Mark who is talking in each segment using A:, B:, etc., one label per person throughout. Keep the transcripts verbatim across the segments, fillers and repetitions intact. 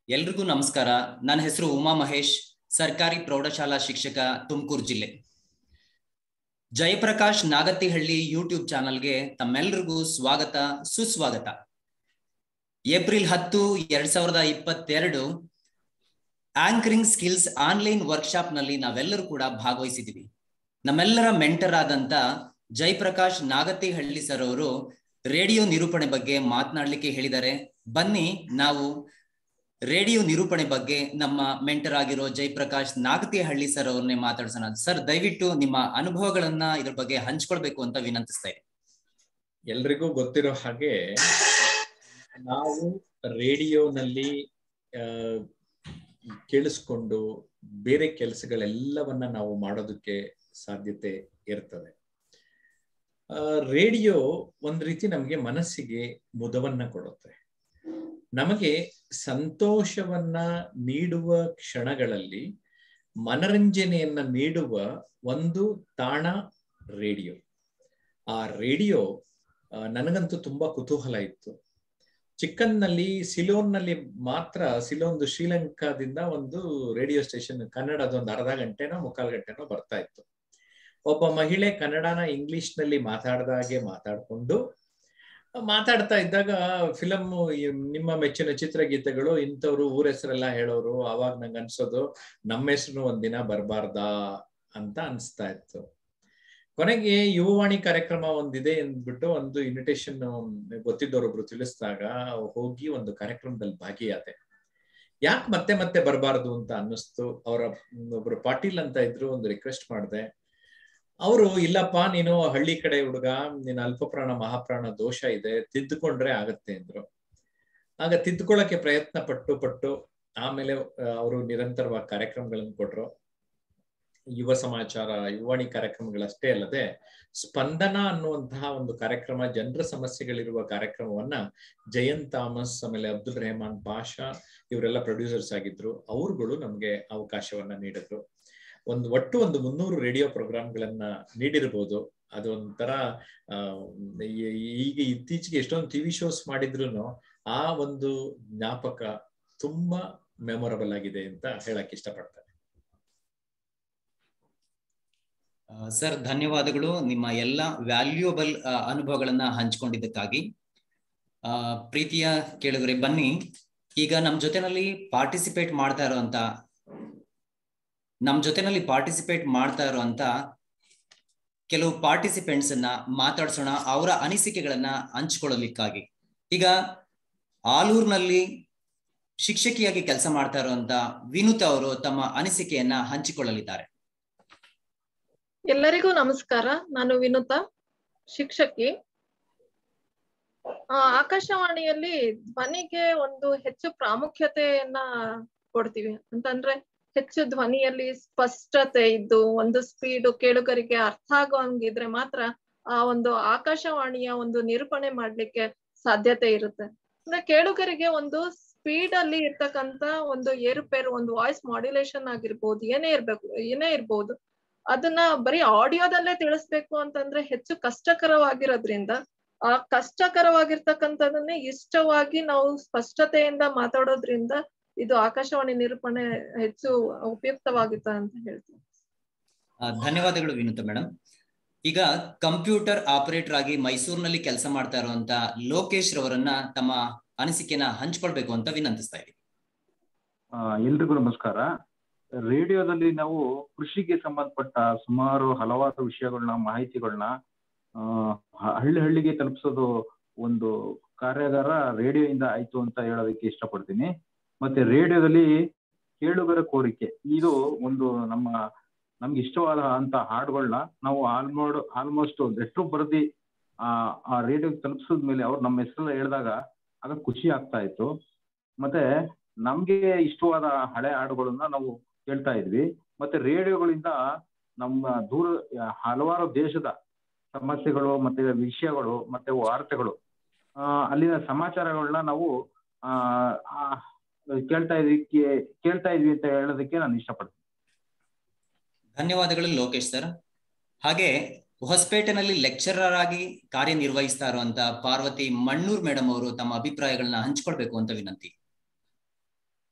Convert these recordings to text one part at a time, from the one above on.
A: ಎಲ್ರಿಗೂ ನಮಸ್ಕಾರ. ನನ್ನ ಹೆಸರು ಉಮಾ ಮಹೇಶ್, ಸರ್ಕಾರಿ ಪ್ರೌಢಶಾಲಾ ಶಿಕ್ಷಕ, ತುಮಕೂರು ಜಿಲ್ಲೆ. ಜಯಪ್ರಕಾಶ್ ನಾಗತಿಹಳ್ಳಿ ಯೂಟ್ಯೂಬ್ ಚಾನಲ್ಗೆ ತಮ್ಮೆಲ್ಲರಿಗೂ ಸ್ವಾಗತ, ಸುಸ್ವಾಗತ. ಏಪ್ರಿಲ್ ಹತ್ತು ಎರಡ್ ಸಾವಿರದ ಇಪ್ಪತ್ತೆರಡು ಆಂಕರಿಂಗ್ ಸ್ಕಿಲ್ಸ್ ಆನ್ಲೈನ್ ವರ್ಕ್ಶಾಪ್ ನಲ್ಲಿ ನಾವೆಲ್ಲರೂ ಕೂಡ ಭಾಗವಹಿಸಿದ್ದೀವಿ. ನಮ್ಮೆಲ್ಲರ ಮೆಂಟರ್ ಆದಂತ ಜಯಪ್ರಕಾಶ್ ನಾಗತಿಹಳ್ಳಿ ಸರ್ ಅವರು ರೇಡಿಯೋ ನಿರೂಪಣೆ ಬಗ್ಗೆ ಮಾತನಾಡ್ಲಿಕ್ಕೆ ಹೇಳಿದ್ದಾರೆ. ಬನ್ನಿ ನಾವು ರೇಡಿಯೋ ನಿರೂಪಣೆ ಬಗ್ಗೆ ನಮ್ಮ ಮೆಂಟರ್ ಆಗಿರೋ ಜಯಪ್ರಕಾಶ್ ನಾಗತಿಹಳ್ಳಿ ಸರ್ ಅವ್ರನ್ನೇ ಮಾತಾಡ್ಸೋಣ. ಸರ್, ದಯವಿಟ್ಟು ನಿಮ್ಮ ಅನುಭವಗಳನ್ನ ಇದ್ರ ಬಗ್ಗೆ ಹಂಚ್ಕೊಳ್ಬೇಕು ಅಂತ ವಿನಂತಿಸ್ತಾ ಇದ್ದೀನಿ.
B: ಎಲ್ರಿಗೂ ಗೊತ್ತಿರೋ ಹಾಗೆ ನಾವು ರೇಡಿಯೋನಲ್ಲಿ ಕೇಳಿಸ್ಕೊಂಡು ಬೇರೆ ಕೆಲಸಗಳೆಲ್ಲವನ್ನ ನಾವು ಮಾಡೋದಕ್ಕೆ ಸಾಧ್ಯತೆ ಇರ್ತದೆ. ರೇಡಿಯೋ ಒಂದ್ ರೀತಿ ನಮಗೆ ಮನಸ್ಸಿಗೆ ಮುದವನ್ನ ಕೊಡುತ್ತೆ. ನಮಗೆ ಸಂತೋಷವನ್ನ ನೀಡುವ ಕ್ಷಣಗಳಲ್ಲಿ ಮನರಂಜನೆಯನ್ನ ನೀಡುವ ಒಂದು ತಾಣ ರೇಡಿಯೋ. ಆ ರೇಡಿಯೋ ನನಗಂತೂ ತುಂಬಾ ಕುತೂಹಲ ಇತ್ತು. ಚಿಕ್ಕನ್ನಲ್ಲಿ ಸಿಲೋನ್ನಲ್ಲಿ ಮಾತ್ರ, ಸಿಲೋನ್ ಶ್ರೀಲಂಕಾದಿಂದ ಒಂದು ರೇಡಿಯೋ ಸ್ಟೇಷನ್ ಕನ್ನಡದ ಒಂದು ಅರ್ಧ ಗಂಟೆನೋ ಮುಕ್ಕಾಲು ಗಂಟೆನೋ ಬರ್ತಾ ಇತ್ತು. ಒಬ್ಬ ಮಹಿಳೆ ಕನ್ನಡನ ಇಂಗ್ಲಿಷ್ ನಲ್ಲಿ ಮಾತಾಡ್ದಾಗೆ ಮಾತಾಡ್ಕೊಂಡು ಮಾತಾಡ್ತಾ ಇದ್ದಾಗ ಫಿಲಮ್ ನಿಮ್ಮ ಮೆಚ್ಚಿನ ಚಿತ್ರಗೀತೆಗಳು ಇಂಥವ್ರು ಊರ ಹೆಸರೆಲ್ಲ ಹೇಳೋರು. ಅವಾಗ ನಂಗೆ ಅನ್ಸೋದು ನಮ್ಮ ಹೆಸರು ಒಂದಿನ ಬರಬಾರ್ದಾ ಅಂತ ಅನ್ಸ್ತಾ ಇತ್ತು. ಕೊನೆಗೆ ಯುವವಾಣಿ ಕಾರ್ಯಕ್ರಮ ಒಂದಿದೆ ಅಂದ್ಬಿಟ್ಟು ಒಂದು ಇನ್ವಿಟೇಷನ್ ಗೊತ್ತಿದ್ದವರೊಬ್ರು ತಿಳಿಸಿದಾಗ ಹೋಗಿ ಒಂದು ಕಾರ್ಯಕ್ರಮದಲ್ಲಿ ಭಾಗಿಯಾದೆ. ಯಾಕೆ ಮತ್ತೆ ಮತ್ತೆ ಬರಬಾರ್ದು ಅಂತ ಅನ್ನಿಸ್ತು. ಅವರ ಒಬ್ರು ಪಾಟೀಲ್ ಅಂತ ಇದ್ರು, ಒಂದು ರಿಕ್ವೆಸ್ಟ್ ಮಾಡಿದೆ. ಅವರು ಇಲ್ಲಪ್ಪ, ನೀನು ಹಳ್ಳಿ ಕಡೆ ಹುಡುಗ, ನೀನು ಅಲ್ಪಪ್ರಾಣ ಮಹಾಪ್ರಾಣ ದೋಷ ಇದೆ, ತಿದ್ದುಕೊಂಡ್ರೆ ಆಗತ್ತೆ ಅಂದ್ರು. ಆಗ ತಿದ್ದುಕೊಳ್ಳಕ್ಕೆ ಪ್ರಯತ್ನ ಪಟ್ಟು ಪಟ್ಟು ಆಮೇಲೆ ಅವರು ನಿರಂತರವಾಗಿ ಕಾರ್ಯಕ್ರಮಗಳನ್ನು ಕೊಟ್ರು. ಯುವ ಸಮಾಚಾರ, ಯುವವಾಣಿ ಕಾರ್ಯಕ್ರಮಗಳಷ್ಟೇ ಅಲ್ಲದೆ ಸ್ಪಂದನ ಅನ್ನುವಂತಹ ಒಂದು ಕಾರ್ಯಕ್ರಮ, ಜನರ ಸಮಸ್ಯೆಗಳಿರುವ ಕಾರ್ಯಕ್ರಮವನ್ನ ಜಯಂತ್ ಥಾಮಸ್, ಆಮೇಲೆ ಅಬ್ದುಲ್ ರೆಹಮಾನ್ ಪಾಷಾ ಇವರೆಲ್ಲ ಪ್ರೊಡ್ಯೂಸರ್ಸ್ ಆಗಿದ್ರು. ಅವರುಗಳು ನಮ್ಗೆ ಅವಕಾಶವನ್ನ ನೀಡಿದ್ರು. ಒಂದು ಒಟ್ಟು ಒಂದು ಮುನ್ನೂರು ರೇಡಿಯೋ ಪ್ರೋಗ್ರಾಮ್ಗಳನ್ನ ನೀಡಿರ್ಬೋದು. ಅದೊಂಥರ ಈಗ ಇತ್ತೀಚೆಗೆ ಎಷ್ಟೊಂದು ಟಿವಿ ಶೋಸ್ ಮಾಡಿದ್ರು ಆ ಒಂದು ಜ್ಞಾಪಕ ತುಂಬಾ ಮೆಮೊರಬಲ್ ಆಗಿದೆ ಅಂತ ಹೇಳಕ್ ಇಷ್ಟಪಡ್ತಾರೆ.
A: ಸರ್, ಧನ್ಯವಾದಗಳು ನಿಮ್ಮ ಎಲ್ಲ ವ್ಯಾಲ್ಯೂಯಬಲ್ ಅನುಭವಗಳನ್ನ ಹಂಚ್ಕೊಂಡಿದ್ದಕ್ಕಾಗಿ. ಆ ಪ್ರೀತಿಯ ಕೇಳುಗರೆ, ಬನ್ನಿ ಈಗ ನಮ್ ಜೊತೆನಲ್ಲಿ ಪಾರ್ಟಿಸಿಪೇಟ್ ಮಾಡ್ತಾ ಇರುವಂತ ನಮ್ ಜೊತೆನಲ್ಲಿ ಪಾರ್ಟಿಸಿಪೇಟ್ ಮಾಡ್ತಾ ಇರುವಂತ ಕೆಲವು ಪಾರ್ಟಿಸಿಪೆಂಟ್ಸ್ ಅನ್ನ ಮಾತಾಡ್ಸೋಣ, ಅವರ ಅನಿಸಿಕೆಗಳನ್ನ ಹಂಚ್ಕೊಳ್ಳಲಿಕ್ಕಾಗಿ. ಈಗ ಆಲೂರ್ನಲ್ಲಿ ಶಿಕ್ಷಕಿಯಾಗಿ ಕೆಲಸ ಮಾಡ್ತಾ ಇರುವಂತ ವಿನುತಾ ಅವರು ತಮ್ಮ ಅನಿಸಿಕೆಯನ್ನ ಹಂಚಿಕೊಳ್ಳಲಿದ್ದಾರೆ.
C: ಎಲ್ಲರಿಗೂ ನಮಸ್ಕಾರ. ನಾನು ವಿನುತಾ, ಶಿಕ್ಷಕಿ. ಆ ಆಕಾಶವಾಣಿಯಲ್ಲಿ ಧ್ವನಿಗೆ ಒಂದು ಹೆಚ್ಚು ಪ್ರಾಮುಖ್ಯತೆಯನ್ನ ಕೊಡ್ತೀವಿ. ಅಂತಂದ್ರೆ ಹೆಚ್ಚು ಧ್ವನಿಯಲ್ಲಿ ಸ್ಪಷ್ಟತೆ ಇದ್ದು ಒಂದು ಸ್ಪೀಡು ಕೇಳುಗರಿಗೆ ಅರ್ಥ ಆಗೋಂಗಿದ್ರೆ ಮಾತ್ರ ಆ ಒಂದು ಆಕಾಶವಾಣಿಯ ಒಂದು ನಿರೂಪಣೆ ಮಾಡ್ಲಿಕ್ಕೆ ಸಾಧ್ಯತೆ ಇರುತ್ತೆ. ಅಂದ್ರೆ ಕೇಳುಗರಿಗೆ ಒಂದು ಸ್ಪೀಡ್ ಅಲ್ಲಿ ಇರ್ತಕ್ಕಂತ ಒಂದು ಏರುಪೇರು, ಒಂದು ವಾಯ್ಸ್ ಮಾಡ್ಯುಲೇಷನ್ ಆಗಿರ್ಬೋದು, ಏನೇ ಇರ್ಬೇಕು ಏನೇ ಇರ್ಬೋದು, ಅದನ್ನ ಬರೀ ಆಡಿಯೋದಲ್ಲೇ ತಿಳಿಸ್ಬೇಕು ಅಂತಂದ್ರೆ ಹೆಚ್ಚು ಕಷ್ಟಕರವಾಗಿರೋದ್ರಿಂದ ಆ ಕಷ್ಟಕರವಾಗಿರ್ತಕ್ಕಂಥದನ್ನೇ ಇಷ್ಟವಾಗಿ ನಾವು ಸ್ಪಷ್ಟತೆಯಿಂದ ಮಾತಾಡೋದ್ರಿಂದ ಇದು ಆಕಾಶವಾಣಿ ನಿರೂಪಣೆ ಹೆಚ್ಚು ಉಪಯುಕ್ತವಾಗಿತ್ತ ಅಂತ ಹೇಳ್ತೀನಿ.
A: ಧನ್ಯವಾದಗಳು ವಿನುತಾ ಮೇಡಮ್. ಈಗ ಕಂಪ್ಯೂಟರ್ ಆಪರೇಟರ್ ಆಗಿ ಮೈಸೂರಿನಲ್ಲಿ ಕೆಲಸ ಮಾಡ್ತಾ ಇರುವಂತ ಲೋಕೇಶ್ ರವರನ್ನ ತಮ್ಮ ಅನಿಸಿಕೆನ ಹಂಚ್ಕೊಳ್ಬೇಕು ಅಂತ ವಿನಂತಿಸ್ತಾ ಇದ್ದೀವಿ.
D: ಎಲ್ರಿಗೂ ನಮಸ್ಕಾರ. ರೇಡಿಯೋದಲ್ಲಿ ನಾವು ಕೃಷಿಗೆ ಸಂಬಂಧಪಟ್ಟ ಸುಮಾರು ಹಲವಾರು ವಿಷಯಗಳನ್ನ, ಮಾಹಿತಿಗಳನ್ನ ಹಳ್ಳಿ ಹಳ್ಳಿಗೆ ತಲುಪಿಸೋದು ಒಂದು ಕಾರ್ಯಾಗಾರ ರೇಡಿಯೋಯಿಂದ ಆಯ್ತು ಅಂತ ಹೇಳೋದಕ್ಕೆ ಇಷ್ಟಪಡ್ತೀನಿ. ಮತ್ತೆ ರೇಡಿಯೋದಲ್ಲಿ ಕೇಳುಗರ ಕೋರಿಕೆ, ಇದು ಒಂದು ನಮ್ಮ ನಮ್ಗೆ ಇಷ್ಟವಾದ ಅಂತ ಹಾಡುಗಳನ್ನ ನಾವು ಆಲ್ಮೋಡ್ ಆಲ್ಮೋಸ್ಟ್ ಲೆಟ್ರು ಬರೆದಿ ಆ ಆ ರೇಡಿಯೋಗೆ ತಲುಪಿಸಿದ ಮೇಲೆ ಅವ್ರು ನಮ್ಮ ಹೆಸರೆಲ್ಲ ಹೇಳಿದಾಗ ಆಗ ಖುಷಿ ಆಗ್ತಾ ಇತ್ತು. ಮತ್ತೆ ನಮ್ಗೆ ಇಷ್ಟವಾದ ಹಳೆ ಹಾಡುಗಳನ್ನ ನಾವು ಕೇಳ್ತಾ ಇದ್ವಿ. ಮತ್ತೆ ರೇಡಿಯೋಗಳಿಂದ ನಮ್ಮ ದೂರ ಹಲವಾರು ದೇಶದ ಸಮಸ್ಯೆಗಳು ಮತ್ತೆ ವಿಷಯಗಳು ಮತ್ತೆ ವಾರ್ತೆಗಳು, ಆ ಅಲ್ಲಿನ ಸಮಾಚಾರಗಳನ್ನ ನಾವು ಆ ಕೇಳ್ತಾ ಇದ್ವಿ ಕೇಳ್ತಾ ಇದ್ವಿ ಅಂತ ಹೇಳೋದಕ್ಕೆ ನಾನು ಇಷ್ಟಪಡ್ತೀನಿ.
A: ಧನ್ಯವಾದಗಳು ಲೋಕೇಶ್ ಸರ್. ಹಾಗೆ ಹೊಸಪೇಟೆನಲ್ಲಿ ಲೆಕ್ಚರರ್ ಆಗಿ ಕಾರ್ಯನಿರ್ವಹಿಸ್ತಾ ಇರುವಂತ ಪಾರ್ವತಿ ಮಣ್ಣೂರ್ ಮೇಡಮ್ ಅವರು ತಮ್ಮ ಅಭಿಪ್ರಾಯಗಳನ್ನ ಹಂಚ್ಕೊಳ್ಬೇಕು ಅಂತ ವಿನಂತಿ.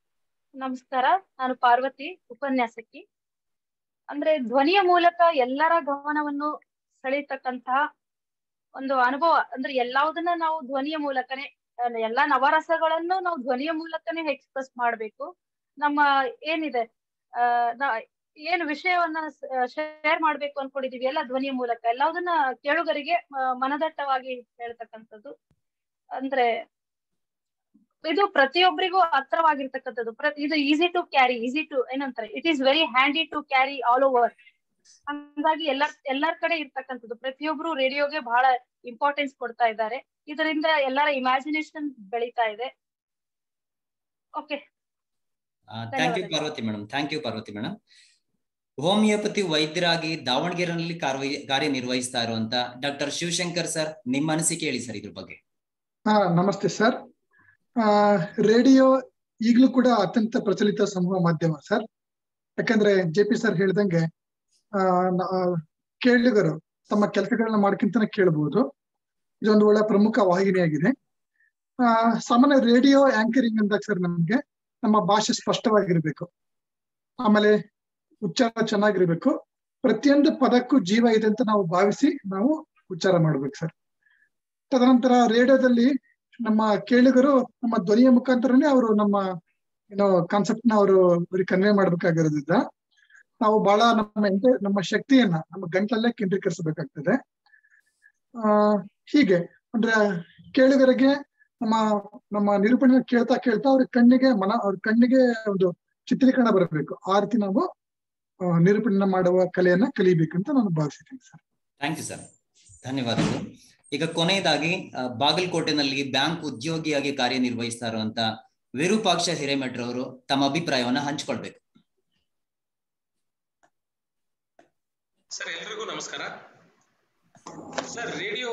E: ನಮಸ್ಕಾರ, ನಾನು ಪಾರ್ವತಿ, ಉಪನ್ಯಾಸಕಿ. ಅಂದ್ರೆ ಧ್ವನಿಯ ಮೂಲಕ ಎಲ್ಲರ ಗಮನವನ್ನು ಸೆಳೀತಕ್ಕಂತಹ ಒಂದು ಅನುಭವ. ಅಂದ್ರೆ ಎಲ್ಲದನ್ನ ನಾವು ಧ್ವನಿಯ ಮೂಲಕನೇ, ಎಲ್ಲಾ ನವರಸಗಳನ್ನು ನಾವು ಧ್ವನಿಯ ಮೂಲಕನೇ ಎಕ್ಸ್ಪ್ರೆಸ್ ಮಾಡ್ಬೇಕು. ನಮ್ಮ ಏನಿದೆ ಆ ಏನು ವಿಷಯವನ್ನ ಶೇರ್ ಮಾಡ್ಬೇಕು ಅನ್ಕೊಂಡಿದೀವಿ ಎಲ್ಲ ಧ್ವನಿಯ ಮೂಲಕ, ಎಲ್ಲದನ್ನ ಕೇಳುಗರಿಗೆ ಮನದಟ್ಟವಾಗಿ ಹೇಳ್ತಕ್ಕಂಥದ್ದು. ಅಂದ್ರೆ ಇದು ಪ್ರತಿಯೊಬ್ಬರಿಗೂ ಹತ್ರವಾಗಿರ್ತಕ್ಕಂಥದ್ದು. ಇದು easy to carry, easy to ಏನಂತಾರೆ, it is very handy to carry all over. ಹಂಗಾಗಿ ಎಲ್ಲರ ಎಲ್ಲರ ಕಡೆ ಇರ್ತಕ್ಕಂಥದ್ದು. ಪ್ರತಿಯೊಬ್ರು ರೇಡಿಯೋಗೆ ಬಹಳ ಇಂಪಾರ್ಟೆನ್ಸ್ ಕೊಡ್ತಾ ಇದ್ದಾರೆ. ಇದರಿಂದ ಎಲ್ಲರ ಇಮ್ಯಾಜಿನೇಷನ್ ಬೆಳೀತಾ ಇದೆ. Okay,
A: thank you Parvathi madam. Thank you Parvathi madam. Homeopathy ವೈದ್ಯರಾಗಿ ದಾವಣಗೆರೆಯಲ್ಲಿ ಕಾರ್ಯ ಕಾರ್ಯನಿರ್ವಹಿಸ್ತಾ ಇರುವಂತ ಡಾಕ್ಟರ್ ಶಿವಶಂಕರ್ ಸರ್, ನಿಮ್ಮ ಅನಿಸಿಕೆ ಹೇಳಿ ಸರ್ ಇದ್ರ ಬಗ್ಗೆ.
F: ಹಾ, ನಮಸ್ತೆ ಸರ್. ರೇಡಿಯೋ ಈಗಲೂ ಕೂಡ ಅತ್ಯಂತ ಪ್ರಚಲಿತ ಸಮೂಹ ಮಾಧ್ಯಮ ಸರ್. ಯಾಕಂದ್ರೆ ಜೆ ಪಿ ಸರ್ ಹೇಳ್ದಂಗೆ ಆ ಕೇಳುಗರು ತಮ್ಮ ಕೆಲಸಗಳನ್ನ ಮಾಡ್ಕೊಂತಾನೆ ಕೇಳಬಹುದು. ಇದೊಂದು ಒಳ್ಳೆ ಪ್ರಮುಖ ವಾಹಿನಿಯಾಗಿದೆ. ಆ ಸಾಮಾನ್ಯ ರೇಡಿಯೋ ಆಂಕರಿಂಗ್ ಅಂದಾಗ ಸರ್ ನಮ್ಗೆ ನಮ್ಮ ಭಾಷೆ ಸ್ಪಷ್ಟವಾಗಿರ್ಬೇಕು, ಆಮೇಲೆ ಉಚ್ಚಾರ ಚೆನ್ನಾಗಿರ್ಬೇಕು, ಪ್ರತಿಯೊಂದು ಪದಕ್ಕೂ ಜೀವ ಇದೆ ಅಂತ ನಾವು ಭಾವಿಸಿ ನಾವು ಉಚ್ಚಾರ ಮಾಡ್ಬೇಕು ಸರ್. ತದನಂತರ ರೇಡಿಯೋದಲ್ಲಿ ನಮ್ಮ ಕೇಳುಗರು ನಮ್ಮ ಧ್ವನಿಯ ಮುಖಾಂತರನೇ ಅವರು ನಮ್ಮ ಏನೋ ಕಾನ್ಸೆಪ್ಟ್ ನ ಅವರು ಅವ್ರಿಗೆ ಕನ್ವೆ ಮಾಡ್ಬೇಕಾಗಿರೋದ್ರಿಂದ ನಾವು ಬಹಳ ನಮ್ಮ ಎಂತ ನಮ್ಮ ಶಕ್ತಿಯನ್ನ ನಮ್ಮ ಗಂಟಲಲ್ಲೇ ಕೇಂದ್ರೀಕರಿಸಬೇಕಾಗ್ತದೆ. ಆ ಹೀಗೆ ಅಂದ್ರೆ ಕೇಳುಗರಿಗೆ ನಮ್ಮ ನಮ್ಮ ನಿರೂಪಣೆ ಕೇಳ್ತಾ ಕೇಳ್ತಾ ಅವ್ರ ಕಣ್ಣಿಗೆ ಮನ ಅವ್ರ ಕಣ್ಣಿಗೆ ಒಂದು ಚಿತ್ರೀಕರಣ ಬರಬೇಕು. ಆ ರೀತಿ ನಾವು ನಿರೂಪಣೆ ಮಾಡುವ ಕಲೆಯನ್ನ ಕಲಿಬೇಕಂತ ನಾನು ಭಾವಿಸಿದ್ದೀನಿ ಸರ್.
A: ಥ್ಯಾಂಕ್ ಯು ಸರ್, ಧನ್ಯವಾದಗಳು. ಈಗ ಕೊನೆಯದಾಗಿ ಬಾಗಲಕೋಟೆನಲ್ಲಿ ಬ್ಯಾಂಕ್ ಉದ್ಯೋಗಿಯಾಗಿ ಕಾರ್ಯನಿರ್ವಹಿಸ್ತಾ ಇರುವಂತ ವಿರೂಪಾಕ್ಷ ಹಿರೇಮಠ್ ಅವರು ತಮ್ಮ ಅಭಿಪ್ರಾಯವನ್ನ ಹಂಚಿಕೊಳ್ಬೇಕು.
G: ಸರ್, ಎಲ್ರಿಗೂ ನಮಸ್ಕಾರ. ಸರ್, ರೇಡಿಯೋ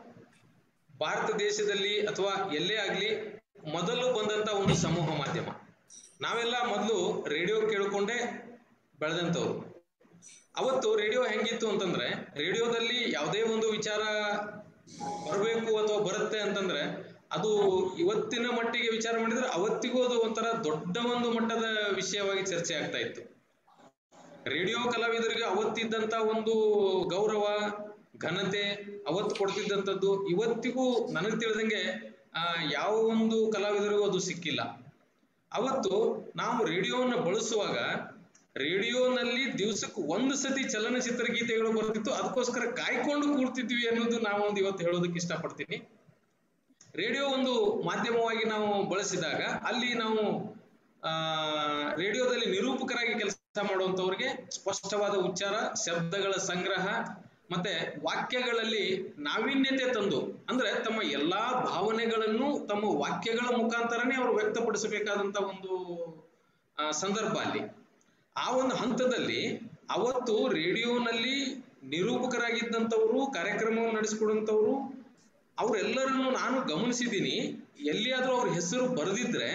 G: ಭಾರತ ದೇಶದಲ್ಲಿ ಅಥವಾ ಎಲ್ಲೇ ಆಗ್ಲಿ ಮೊದಲು ಬಂದಂತ ಒಂದು ಸಮೂಹ ಮಾಧ್ಯಮ. ನಾವೆಲ್ಲ ಮೊದಲು ರೇಡಿಯೋ ಕೇಳಿಕೊಂಡೇ ಬೆಳೆದಂತವ್ರು. ಅವತ್ತು ರೇಡಿಯೋ ಹೆಂಗಿತ್ತು ಅಂತಂದ್ರೆ, ರೇಡಿಯೋದಲ್ಲಿ ಯಾವುದೇ ಒಂದು ವಿಚಾರ ಬರಬೇಕು ಅಥವಾ ಬರುತ್ತೆ ಅಂತಂದ್ರೆ ಅದು ಇವತ್ತಿನ ಮಟ್ಟಿಗೆ ವಿಚಾರ ಮಾಡಿದ್ರೆ ಅವತ್ತಿಗೂ ಅದು ಒಂಥರ ದೊಡ್ಡ ಒಂದು ಮಟ್ಟದ ವಿಷಯವಾಗಿ ಚರ್ಚೆ ಆಗ್ತಾ ಇತ್ತು. ರೇಡಿಯೋ ಕಲಾವಿದರಿಗೆ ಅವತ್ತಿದ್ದಂತ ಒಂದು ಗೌರವ, ಘನತೆ ಅವತ್ತು ಕೊಡ್ತಿದ್ದಂಥದ್ದು ಇವತ್ತಿಗೂ ನನಗೆ ತಿಳಿದಂಗೆ ಆ ಯಾವ ಒಂದು ಕಲಾವಿದರಿಗೂ ಅದು ಸಿಕ್ಕಿಲ್ಲ. ಅವತ್ತು ನಾವು ರೇಡಿಯೋವನ್ನು ಬಳಸುವಾಗ ರೇಡಿಯೋನಲ್ಲಿ ದಿವಸಕ್ಕೆ ಒಂದು ಸತಿ ಚಲನಚಿತ್ರ ಗೀತೆಗಳು ಬರ್ತಿತ್ತು, ಅದಕ್ಕೋಸ್ಕರ ಕಾಯ್ಕೊಂಡು ಕೂರ್ತಿದ್ವಿ ಅನ್ನೋದು ನಾವೊಂದು ಇವತ್ತು ಹೇಳೋದಕ್ಕೆ ಇಷ್ಟಪಡ್ತೀನಿ. ರೇಡಿಯೋ ಒಂದು ಮಾಧ್ಯಮವಾಗಿ ನಾವು ಬಳಸಿದಾಗ ಅಲ್ಲಿ ನಾವು ಆ ರೇಡಿಯೋದಲ್ಲಿ ನಿರೂಪಕರಾಗಿ ಕೆಲಸ ಮಾಡುವಂತವ್ರಿಗೆ ಸ್ಪಷ್ಟವಾದ ಉಚ್ಚಾರ, ಶಬ್ದಗಳ ಸಂಗ್ರಹ ಮತ್ತೆ ವಾಕ್ಯಗಳಲ್ಲಿ ನಾವೀನ್ಯತೆ ತಂದು, ಅಂದ್ರೆ ತಮ್ಮ ಎಲ್ಲಾ ಭಾವನೆಗಳನ್ನು ತಮ್ಮ ವಾಕ್ಯಗಳ ಮುಖಾಂತರನೇ ಅವರು ವ್ಯಕ್ತಪಡಿಸಬೇಕಾದಂತ ಒಂದು ಸಂದರ್ಭ ಅಲ್ಲಿ. ಆ ಒಂದು ಹಂತದಲ್ಲಿ ಅವತ್ತು ರೇಡಿಯೋನಲ್ಲಿ ನಿರೂಪಕರಾಗಿದ್ದಂಥವ್ರು, ಕಾರ್ಯಕ್ರಮವನ್ನು ನಡೆಸಿಕೊಡುವಂಥವ್ರು ಅವರೆಲ್ಲರನ್ನು ನಾನು ಗಮನಿಸಿದ್ದೀನಿ. ಎಲ್ಲಿಯಾದ್ರೂ ಅವ್ರ ಹೆಸರು ಬರೆದಿದ್ರೆ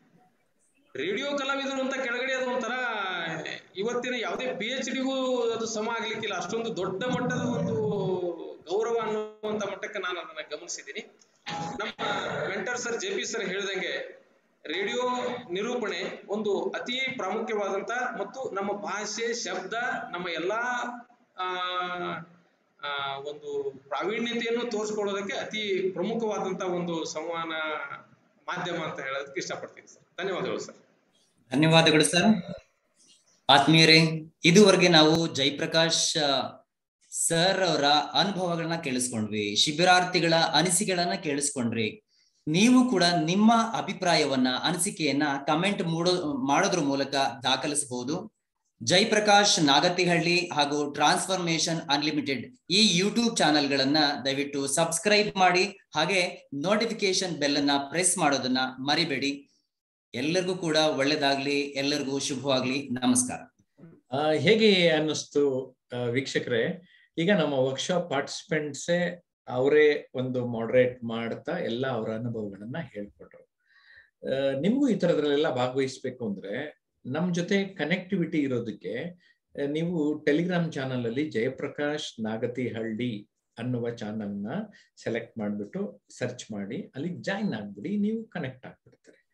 G: ರೇಡಿಯೋ ಕಲಾವಿದರು ಅಂತ ಕೆಳಗಡೆ ಅದು ಒಂಥರ ಇವತ್ತಿನ ಯಾವುದೇ ಪಿ ಎಚ್ ಡಿಗೂ ಅದು ಸಮ ಆಗ್ಲಿಕ್ಕಿಲ್ಲ. ಅಷ್ಟೊಂದು ದೊಡ್ಡ ಮಟ್ಟದ ಒಂದು ಗೌರವ ಅನ್ನುವಂತ ಮಟ್ಟಕ್ಕೆ ನಾನು ಅದನ್ನ ಗಮನಿಸಿದ್ದೀನಿ. ನಮ್ಮ mentor sir J P sir ಹೇಳ್ದಂಗೆ ರೇಡಿಯೋ ನಿರೂಪಣೆ ಒಂದು ಅತಿ ಪ್ರಾಮುಖ್ಯವಾದಂತ ಮತ್ತು ನಮ್ಮ ಭಾಷೆ, ಶಬ್ದ, ನಮ್ಮ ಎಲ್ಲಾ ಆ ಆ ಒಂದು ಪ್ರಾವೀಣ್ಯತೆಯನ್ನು ತೋರಿಸ್ಕೊಳ್ಳೋದಕ್ಕೆ ಅತಿ ಪ್ರಮುಖವಾದಂತ ಒಂದು ಸಂವಹನ ಮಾಧ್ಯಮ ಅಂತ ಹೇಳೋದಕ್ಕೆ ಇಷ್ಟಪಡ್ತೀನಿ ಸರ್. ಧನ್ಯವಾದಗಳು ಸರ್.
A: ಧನ್ಯವಾದಗಳು ಸರ್. ಆತ್ಮೀಯರೇ, ಇದುವರೆಗೆ ನಾವು ಜಯಪ್ರಕಾಶ್ ಸರ್ ಅವರ ಅನುಭವಗಳನ್ನ ಕೇಳಿಸ್ಕೊಂಡ್ವಿ, ಶಿಬಿರಾರ್ಥಿಗಳ ಅನಿಸಿಕೆಗಳನ್ನ ಕೇಳಿಸ್ಕೊಂಡ್ರಿ. ನೀವು ಕೂಡ ನಿಮ್ಮ ಅಭಿಪ್ರಾಯವನ್ನ, ಅನಿಸಿಕೆಯನ್ನ ಕಮೆಂಟ್ ಮೂಡೋ ಮಾಡೋದ್ರ ಮೂಲಕ ದಾಖಲಿಸಬಹುದು. ಜಯಪ್ರಕಾಶ್ ನಾಗತಿಹಳ್ಳಿ ಹಾಗೂ ಟ್ರಾನ್ಸ್ಫಾರ್ಮೇಶನ್ ಅನ್ಲಿಮಿಟೆಡ್ ಈ ಯೂಟ್ಯೂಬ್ ಚಾನೆಲ್ಗಳನ್ನ ದಯವಿಟ್ಟು ಸಬ್ಸ್ಕ್ರೈಬ್ ಮಾಡಿ, ಹಾಗೆ ನೋಟಿಫಿಕೇಶನ್ ಬೆಲ್ ಅನ್ನ ಪ್ರೆಸ್ ಮಾಡೋದನ್ನ ಮರಿಬೇಡಿ. ಎಲ್ಲರಿಗೂ ಕೂಡ ಒಳ್ಳೇದಾಗ್ಲಿ, ಎಲ್ಲರಿಗೂ ಶುಭವಾಗ್ಲಿ. ನಮಸ್ಕಾರ.
B: ಹೇಗೆ ಅನ್ನಿಸ್ತು ವೀಕ್ಷಕರೇ? ಈಗ ನಮ್ಮ ವರ್ಕ್ಶಾಪ್ ಪಾರ್ಟಿಸಿಪೆಂಟ್ಸೇ ಅವರೇ ಒಂದು ಮಾಡರೇಟ್ ಮಾಡ್ತಾ ಎಲ್ಲ ಅವರ ಅನುಭವಗಳನ್ನ ಹೇಳ್ಕೊಟ್ರು. ನಿಮ್ಗೂ ಈ ತರದ್ರಲ್ಲೆಲ್ಲ ಭಾಗವಹಿಸ್ಬೇಕು ಅಂದ್ರೆ ನಮ್ ಜೊತೆ ಕನೆಕ್ಟಿವಿಟಿ ಇರೋದಕ್ಕೆ ನೀವು ಟೆಲಿಗ್ರಾಮ್ ಚಾನಲ್ ಅಲ್ಲಿ ಜಯಪ್ರಕಾಶ್ ನಾಗತಿಹಳ್ಳಿ ಅನ್ನುವ ಚಾನಲ್ ನ ಸೆಲೆಕ್ಟ್ ಮಾಡ್ಬಿಟ್ಟು ಸರ್ಚ್ ಮಾಡಿ ಅಲ್ಲಿ ಜಾಯಿನ್ ಆಗ್ಬಿಡಿ, ನೀವು ಕನೆಕ್ಟ್ ಆಗ್ಬಿಡ್ತಾರೆ.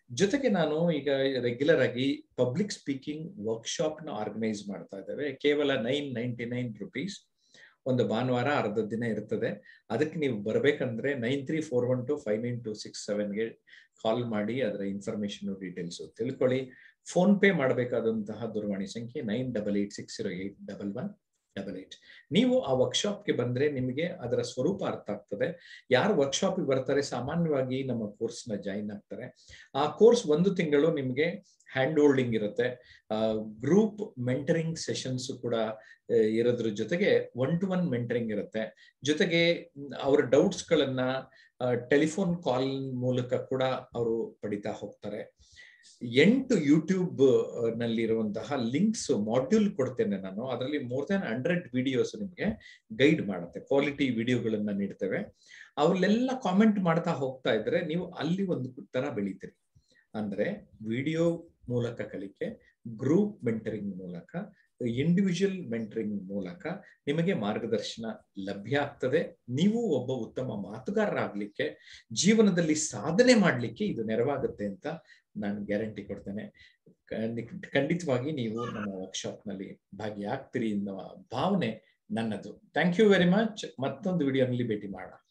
B: ಜೊತೆಗೆ ನಾನು ಈಗ ರೆಗ್ಯುಲರ್ ಆಗಿ ಪಬ್ಲಿಕ್ ಸ್ಪೀಕಿಂಗ್ ವರ್ಕ್ಶಾಪ್ ನ ಆರ್ಗನೈಸ್ ಮಾಡ್ತಾ ಇದ್ದೇವೆ. ಕೇವಲ ನೈನ್ ನೈಂಟಿ ನೈನ್ ರುಪೀಸ್, ಒಂದು ಭಾನುವಾರ ಅರ್ಧ ದಿನ ಇರ್ತದೆ. ಅದಕ್ಕೆ ನೀವು ಬರ್ಬೇಕಂದ್ರೆ nine three four one two five nine two six ಸೆವೆನ್ಗೆ ಕಾಲ್ ಮಾಡಿ ಅದರ ಇನ್ಫಾರ್ಮೇಶನ್ ಡೀಟೇಲ್ಸ್ ತಿಳ್ಕೊಳ್ಳಿ. ಫೋನ್ ಪೇ ಮಾಡಬೇಕಾದಂತಹ ದೂರವಾಣಿ ಸಂಖ್ಯೆ nine double eight six zero eight double one double eight. ನೀವು ಆ ವರ್ಕ್ಶಾಪ್ಗೆ ಬಂದ್ರೆ ನಿಮಗೆ ಅದರ ಸ್ವರೂಪ ಅರ್ಥ ಆಗ್ತದೆ. ಯಾರು ವರ್ಕ್ಶಾಪ್ಗೆ ಬರ್ತಾರೆ ಸಾಮಾನ್ಯವಾಗಿ ನಮ್ಮ ಕೋರ್ಸ್ ನ ಜಾಯಿನ್ ಆಗ್ತಾರೆ. ಆ ಕೋರ್ಸ್ ಒಂದು ತಿಂಗಳು ನಿಮಗೆ ಹ್ಯಾಂಡ್ ಹೋಲ್ಡಿಂಗ್ ಇರುತ್ತೆ, ಗ್ರೂಪ್ ಮೆಂಟರಿಂಗ್ ಸೆಷನ್ಸ್ ಕೂಡ ಇರೋದ್ರ ಜೊತೆಗೆ ಒನ್ ಟು ಒನ್ ಮೆಂಟರಿಂಗ್ ಇರುತ್ತೆ. ಜೊತೆಗೆ ಅವರ ಡೌಟ್ಸ್ ಗಳನ್ನ ಟೆಲಿಫೋನ್ ಕಾಲ್ ಮೂಲಕ ಕೂಡ ಅವರು ಪಡಿತಾ ಹೋಗ್ತಾರೆ. ಎಂಟು ಯೂಟ್ಯೂಬ್ ನಲ್ಲಿ ಇರುವಂತಹ ಲಿಂಕ್ಸ್ ಮಾಡ್ಯೂಲ್ ಕೊಡ್ತೇನೆ ನಾನು. ಅದರಲ್ಲಿ ಮೋರ್ ದನ್ ಹಂಡ್ರೆಡ್ ವಿಡಿಯೋಸ್ ನಿಮ್ಗೆ ಗೈಡ್ ಮಾಡುತ್ತೆ, ಕ್ವಾಲಿಟಿ ವಿಡಿಯೋಗಳನ್ನ ನೀಡ್ತೇವೆ. ಅವಲ್ಲೆಲ್ಲ ಕಾಮೆಂಟ್ ಮಾಡ್ತಾ ಹೋಗ್ತಾ ಇದ್ರೆ ನೀವು ಅಲ್ಲಿ ಒಂದು ತರ ಬೆಳಿತೀರಿ. ಅಂದ್ರೆ ವಿಡಿಯೋ ಮೂಲಕ ಕಲಿಕೆ, ಗ್ರೂಪ್ ಮೆಂಟರಿಂಗ್ ಮೂಲಕ, ಇಂಡಿವಿಜುವಲ್ ಮೆಂಟರಿಂಗ್ ಮೂಲಕ ನಿಮಗೆ ಮಾರ್ಗದರ್ಶನ ಲಭ್ಯ ಆಗ್ತದೆ. ನೀವು ಒಬ್ಬ ಉತ್ತಮ ಮಾತುಗಾರರಾಗ್ಲಿಕ್ಕೆ, ಜೀವನದಲ್ಲಿ ಸಾಧನೆ ಮಾಡ್ಲಿಕ್ಕೆ ಇದು ನೆರವಾಗುತ್ತೆ ಅಂತ ನಾನು ಗ್ಯಾರಂಟಿ ಕೊಡ್ತೇನೆ. ಖಂಡಿತವಾಗಿ ನೀವು ನಮ್ಮ ವರ್ಕ್ಶಾಪ್ ನಲ್ಲಿ ಭಾಗಿಯಾಗ್ತೀರಿ ಎನ್ನುವ ಭಾವನೆ ನನ್ನದು. Thank you very much. ಮತ್ತೊಂದು ವಿಡಿಯೋನಲ್ಲಿ ಭೇಟಿ ಮಾಡೋಣ.